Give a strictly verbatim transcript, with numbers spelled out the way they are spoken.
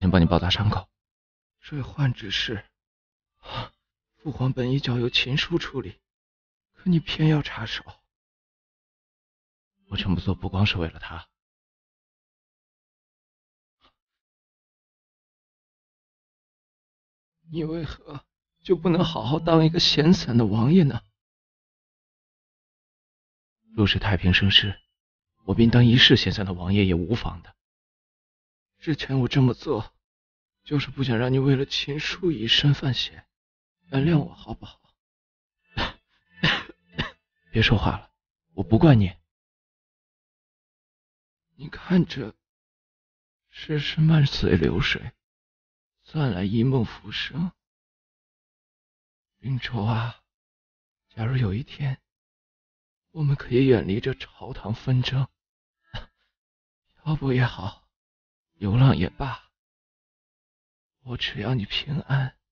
先帮你包扎伤口。 坠幻之事，父皇本意交由秦叔处理，可你偏要插手。 我这么做不光是为了他。 你为何就不能好好当一个闲散的王爷呢？ 若是太平盛世，我便当一世闲散的王爷也无妨的。 之前我这么做，就是不想让你为了秦叔以身犯险，原谅我好不好？ 别说话了，我不怪你。 你看这世事漫随流水，算来一梦浮生。云愁啊，假如有一天我们可以远离这朝堂纷争，漂泊也好，流浪也罢，我只要你平安。